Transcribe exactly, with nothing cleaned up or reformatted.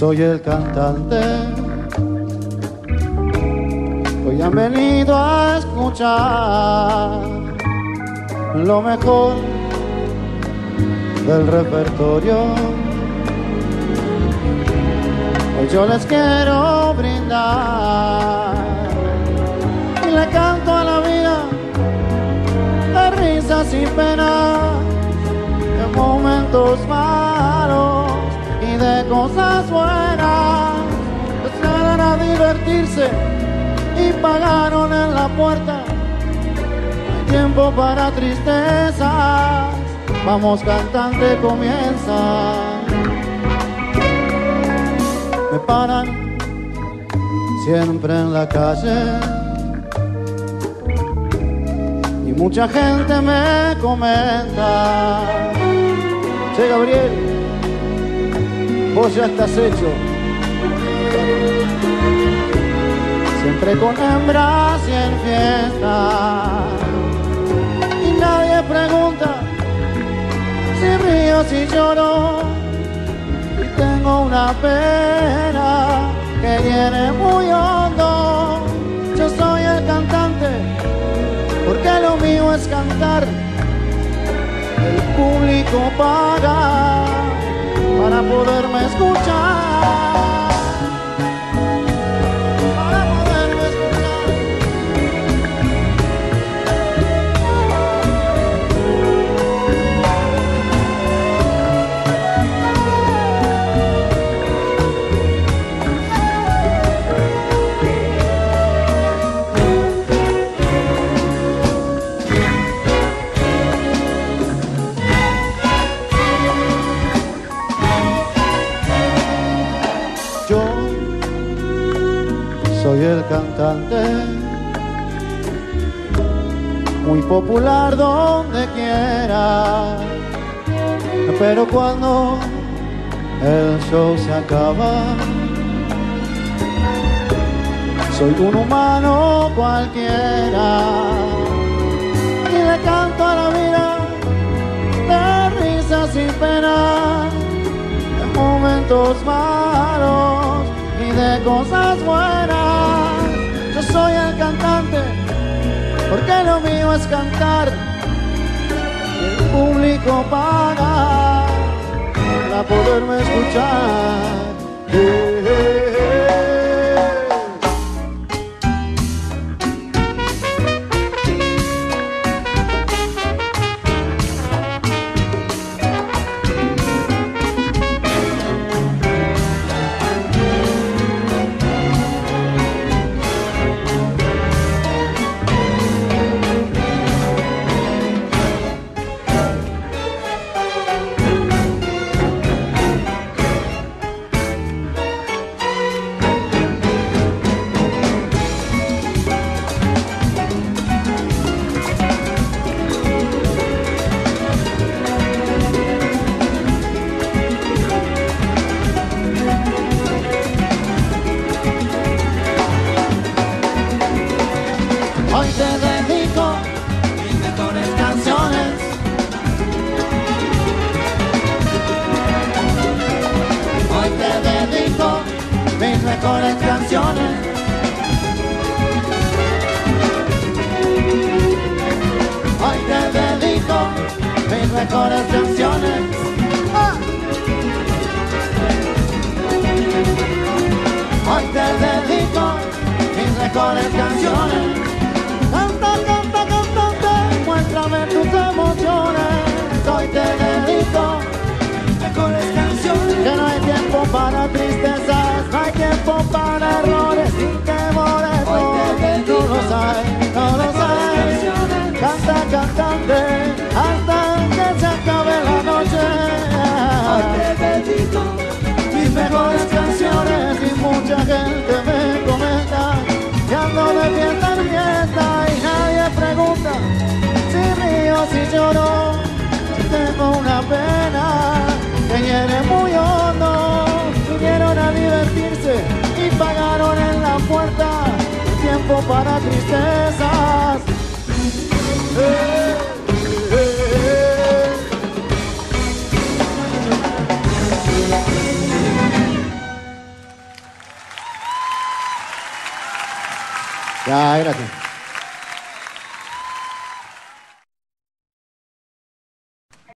soy el cantante. Hoy han venido a escuchar lo mejor del repertorio. Hoy yo les quiero brindar y le canto a la vida de risas y penas, de momentos malos y de cosas buenas. Empezaron a divertirse y pagaron en la puerta. No hay tiempo para tristezas. Vamos, cantante, comienza. Me paran siempre en la calle y mucha gente me comenta: che, Gabriel, vos ya estás hecho. Siempre con hembras y en fiesta, y nadie pregunta si río, si lloro, y tengo una pena que viene muy hondo. Yo soy el cantante porque lo mío es cantar. El público paga para poderme escuchar. Soy el cantante, muy popular donde quiera, pero cuando el show se acaba, soy un humano cualquiera y le canto a la vida de risas y penas, de momentos malos y de cosas buenas. Yo soy el cantante porque lo mío es cantar. El público paga para poderme escuchar. Eh, eh, eh. Hoy te dedico mis mejores canciones. Hoy te dedico mis mejores canciones. Hoy te dedico mis mejores canciones. ¡Ah! Hoy te dedico mis mejores canciones. Canta, canta, cantante, muéstrame tus emociones. Hoy te dedico mejores canciones. Que no hay tiempo para tristezas, no hay tiempo para errores y temores. Hoy te dedico, no los hay, no los hay. Canta, cantante, hasta que se acabe la noche. Hoy te dedico mis mejores canciones y mucha gente me comenta que ando de fiesta en fiesta y nadie pregunta si río, si lloro, si tengo una pena que hiere muy hondo. Vinieron a divertirse y pagaron en la puerta. Tiempo para tristezas. Eh, eh, eh. Ah, gracias.